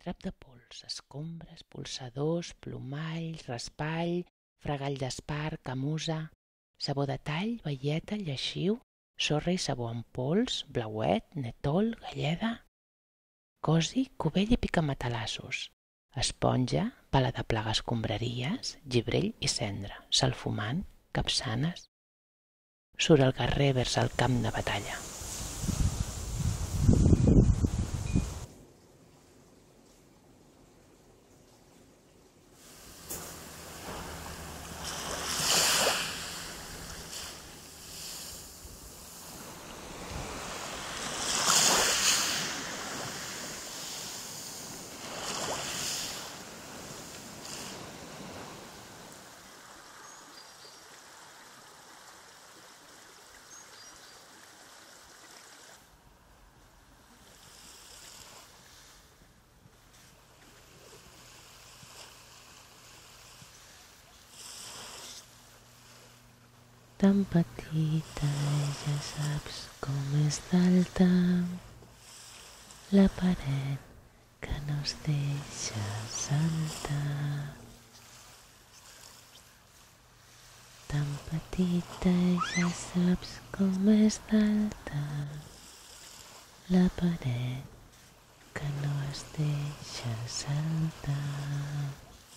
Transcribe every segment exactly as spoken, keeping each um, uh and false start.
Trap de pols, escombres, polsadors, plomall, raspall, fregall d'espar, camusa, sabó de tall, velleta, lleixiu, sorra i sabó en pols, blauet, netol, galleda, cosi, cubell i picamatalassos, esponja, pala de plaga escombraries, gibrell i cendra, salfumant, capçanes. Surt el guerrer vers el camp de batalla. Tan petita i ja saps com és d'alta la paret que no es deixa saltar. Tan petita i ja saps com és d'alta la paret que no es deixa saltar.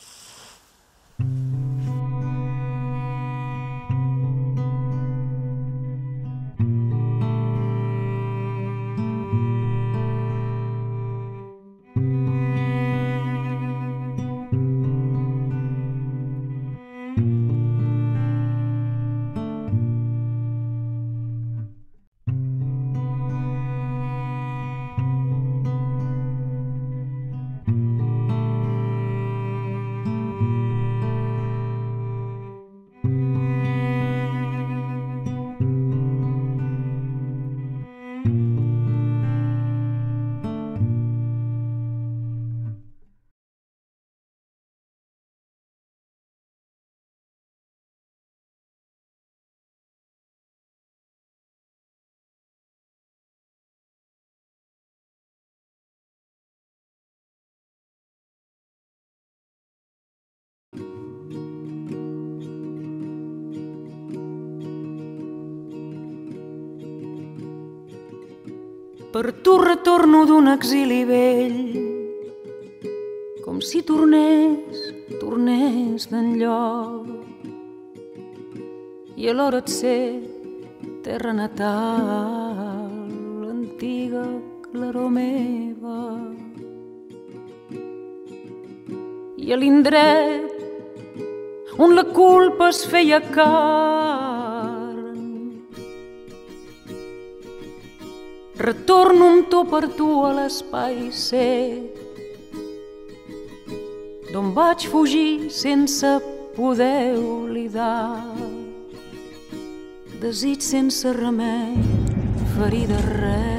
Per tu retorno d'un exili vell, com si tornés, tornés d'enlloc, i alhora et sé terra natal, l'antiga claror meva. I a l'indret on la culpa es feia carn, retorno amb tu per tu a l'espai sec, d'on vaig fugir sense poder oblidar, desig sense remei, ferida res.